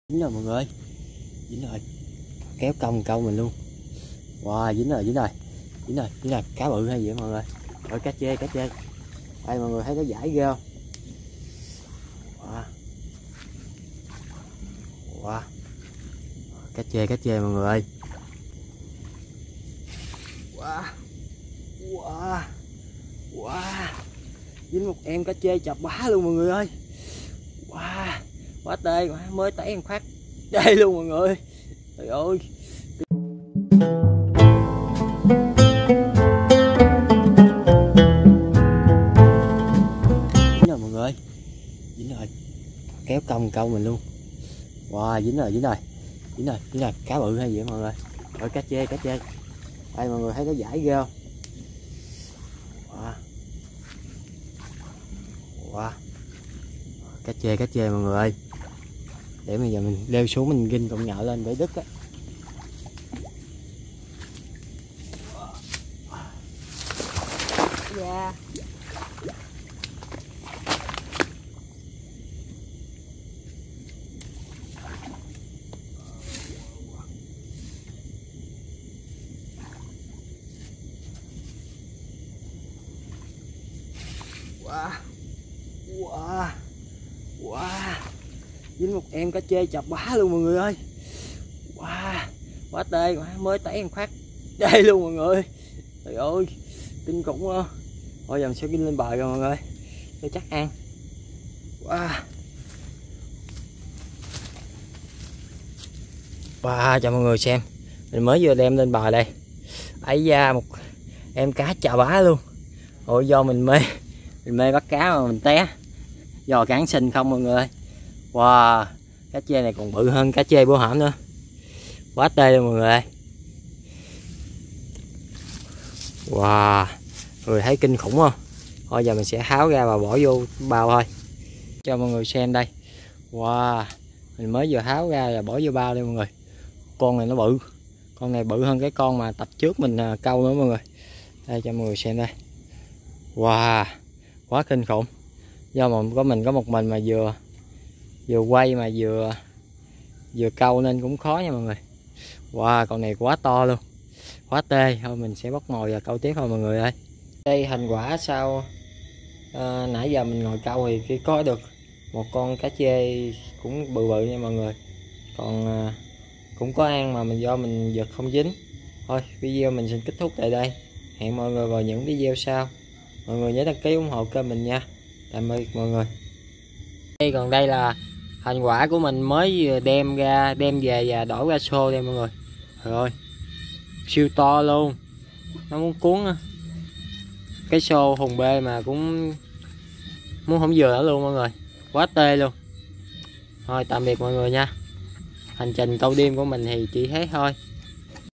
Dính rồi mọi người ơi, dính rồi, kéo cong câu mình luôn. Wow, dính rồi, cá bự hay gì vậy mọi người? Ôi cá chê, đây mọi người thấy cái dải ghê không? Wow. Wow. Cá chê mọi người ơi. Wow. Wow. Wow. Dính một em cá chê chập bá luôn mọi người ơi. Wow. Quá tê, mới tẩy em khoát đây luôn mọi người. Trời ơi. Dính rồi mọi người ơi, dính rồi, kéo cong câu mình luôn. Wow, dính rồi, cá bự hay gì vậy mọi người? Ôi cá chê, đây mọi người thấy cái dải ghê không? Wow. Wow. Cá chê mọi người ơi. Để bây giờ mình leo xuống mình ghim cọng nhợ lên để đứt á. Dạ. Wow. Wow. Wow. Dính một em cá chê chập bá luôn mọi người ơi. Wow. Quá tê, mới tẩy em khoát đây luôn mọi người. Trời ơi, kinh khủng không? Thôi giờ mình sẽ ghi lên bờ rồi mọi người, để chắc ăn. Wow. Wow, cho mọi người xem, mình mới vừa đem lên bờ đây, ấy ra một em cá chà bá luôn. Ôi do mình mê bắt cá mà mình té, do cán sinh không mọi người. Wow, cá chê này còn bự hơn cá chê bữa hổm nữa, quá tê luôn mọi người ơi. Wow, người thấy kinh khủng không? Thôi giờ mình sẽ tháo ra và bỏ vô bao thôi, cho mọi người xem đây. Wow, mình mới vừa tháo ra và bỏ vô bao đây mọi người. Con này nó bự, con này bự hơn cái con mà tập trước mình câu nữa mọi người. Đây cho mọi người xem đây. Wow, quá kinh khủng. Do mà mình có một mình mà vừa quay mà vừa câu nên cũng khó nha mọi người. Wow, con này quá to luôn, quá tê. Thôi mình sẽ bóc mồi và câu tiếp thôi mọi người ơi. Đây thành quả sau nãy giờ mình ngồi câu thì có được một con cá chê cũng bự bự nha mọi người. Còn cũng có ăn mà do mình giật không dính. Thôi video mình xin kết thúc tại đây, hẹn mọi người vào những video sau. Mọi người nhớ đăng ký ủng hộ kênh mình nha. Tạm biệt mọi người. Còn đây là thành quả của mình mới vừa đem về và đổi ra xô đây mọi người. Trời ơi, siêu to luôn, nó muốn cuốn cái xô hùng bê mà cũng muốn không vừa nữa luôn mọi người, quá tê luôn. Thôi tạm biệt mọi người nha. Hành trình câu đêm của mình thì chỉ thế thôi.